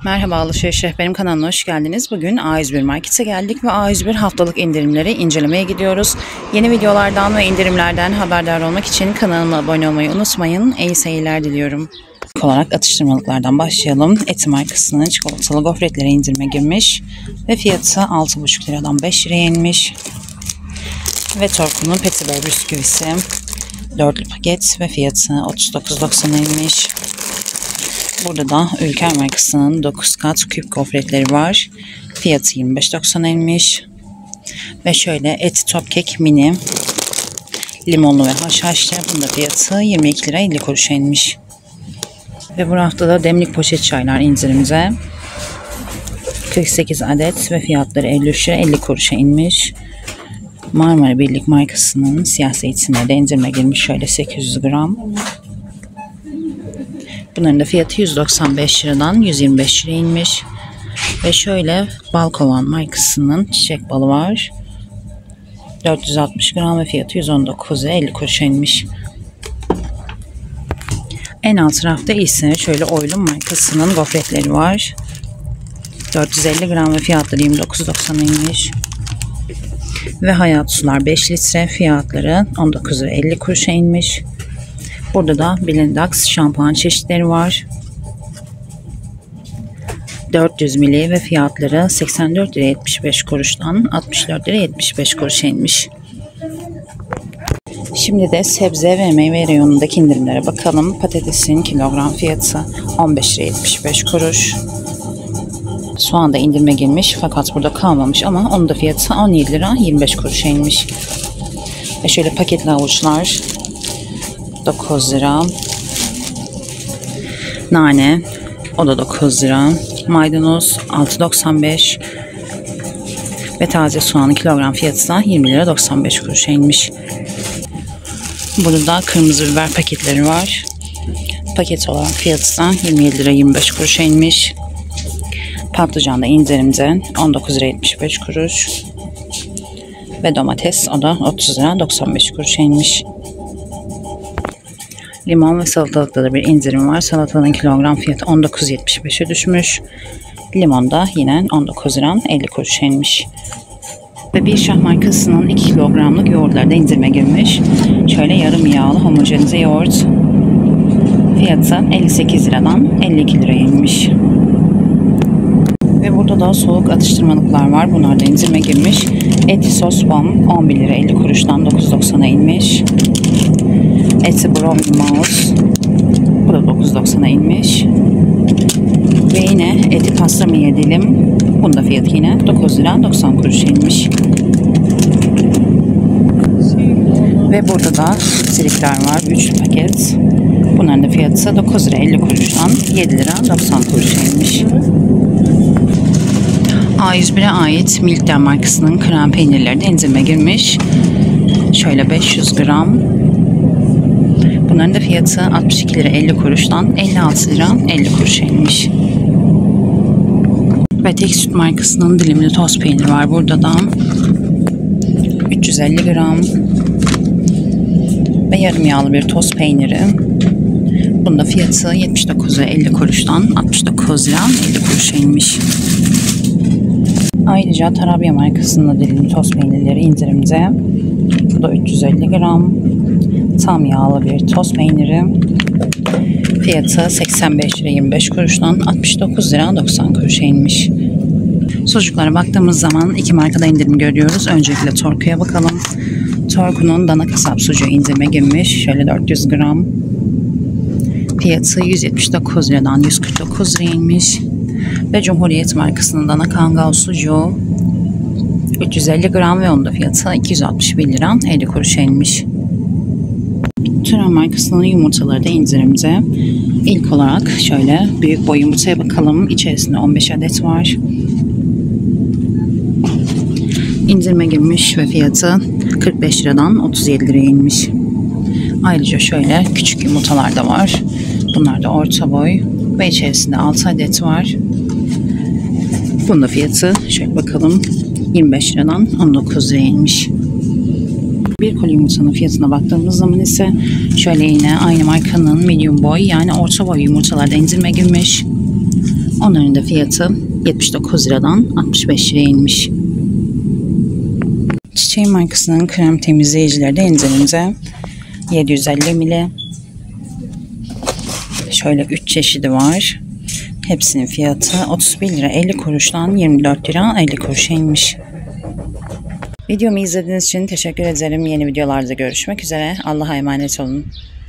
Merhaba Alışveriş Rehberim kanalına hoş geldiniz. Bugün A101 Market'e geldik ve A101 haftalık indirimleri incelemeye gidiyoruz. Yeni videolardan ve indirimlerden haberdar olmak için kanalıma abone olmayı unutmayın. İyi seyirler diliyorum. İlk olarak atıştırmalıklardan başlayalım. Eti markasının çikolatalı gofretleri indirime girmiş ve fiyatı 6,5 liradan 5 liraya inmiş. Ve Torku'nun Petibör bisküvisi 4'lü paket ve fiyatı 39,90'a inmiş. Burada da Ülker markasının 9 kat küp gofretleri var. Fiyatı 25,90'a inmiş. Ve şöyle Eti Top Kek mini limonlu ve haşhaşlı. Bunda fiyatı 22 lira 50 kuruşa inmiş. Ve bu hafta da demlik poşet çaylar indirimde. 48 adet ve fiyatları 53 lira 50 kuruşa inmiş. Marmara Birlik markasının siyah zeytinleri de indirime girmiş. Şöyle 800 gram. Bunların da fiyatı 195 liradan 125 liraya inmiş. Ve şöyle Balkovan markasının çiçek balı var. 460 gram ve fiyatı 119 lira 50 kuruşa inmiş. En alt rafta ise şöyle Oylum markasının gofretleri var. 450 gram ve fiyatları 29,90'a inmiş. Ve Hayat Sular 5 litre fiyatları 19 lira 50 kuruşa inmiş. Burada da Blindax şampuan çeşitleri var. 400 ml ve fiyatları 84 lira 75 kuruştan 64 lira 75 kuruşa inmiş. Şimdi de sebze ve meyve reyonundaki indirimlere bakalım. Patatesin kilogram fiyatı 15 lira 75 kuruş. Soğan da indirime girmiş fakat burada kalmamış ama onun da fiyatı 17 lira 25 kuruşa inmiş. Ve şöyle paketli havuçlar 9 lira. Nane o da 9 lira. Maydanoz 6,95 ve taze soğanın kilogram fiyatı da 20 lira 95 kuruşa inmiş. Burada da kırmızı biber paketleri var. Paket olarak fiyatı da 27 lira 25 kuruşa inmiş. Patlıcan da indirimde 19 lira 75 kuruş. Ve domates o da 30 lira 95 kuruşa inmiş. Limon ve salatalıkta da bir indirim var. Salatanın kilogram fiyatı 19,75'e düşmüş. Limon da yine 19 lira 50 kuruşa inmiş. Ve Birşah markasının 2 kilogramlık yoğurtları da indirime girmiş. Şöyle yarım yağlı homojenize yoğurt. Fiyatı 58 liradan 52 liraya inmiş. Ve burada da soğuk atıştırmalıklar var. Bunlar da indirime girmiş. Eti sos bom 11 lira 50 kuruştan 9,90'a inmiş. Eti brownie mouse bu da 9,90'a inmiş. Ve yine eti pastırma dilim. Bunun da fiyatı yine 9 lira 90 kuruşa inmiş. Ve burada da trikler var. 3 paket. Bunların da fiyatı 9 lira 50 kuruştan 7 lira 90 kuruşa inmiş. A101'e ait Milkler markasının krem peynirleri de indirime girmiş. Şöyle 500 gram. Bunların da fiyatı 62 lira 50 kuruştan 56 lira 50 kuruşa inmiş. Ve Tek Süt markasının dilimli toz peyniri var. Burada da 350 gram ve yarım yağlı bir toz peyniri. Bunun da fiyatı 79 lira 50 kuruştan 69 lira 50 kuruşa inmiş. Ayrıca Tarabya markasının dilimli toz peynirleri indirimde. Bu da 350 gram. Tam yağlı bir toz peyniri. Fiyatı 85 lira 25 kuruştan 69 lira 90 kuruşa inmiş. Sucuklara baktığımız zaman iki markada indirim görüyoruz. Öncelikle Torku'ya bakalım. Torku'nun dana kasap sucuğu indirime girmiş. Şöyle 400 gram. Fiyatı 179 liradan 149 liraya inmiş. Ve Cumhuriyet markasının dana kangal sucuğu 350 gram ve onun da fiyatı 261 lira 50 kuruşa inmiş. Turan markasının yumurtaları da indirimde. İlk olarak şöyle büyük boy yumurtaya bakalım. İçerisinde 15 adet var. İndirime girmiş ve fiyatı 45 liradan 37 liraya inmiş. Ayrıca şöyle küçük yumurtalar da var. Bunlar da orta boy ve içerisinde 6 adet var. Bunun da fiyatı şöyle bakalım 25 liradan 19 liraya inmiş. Bir koli yumurtanın fiyatına baktığımız zaman ise şöyle yine aynı markanın medium boy yani orta boy yumurtalarda indirime girmiş. Onların da fiyatı 79 liradan 65 liraya inmiş. Çiçeğin markasının krem temizleyicileri de indirimde. 750 ml. Şöyle 3 çeşidi var. Hepsinin fiyatı 31 lira 50 kuruştan 24 lira 50 kuruşa inmiş. Videomu izlediğiniz için teşekkür ederim. Yeni videolarda görüşmek üzere. Allah'a emanet olun.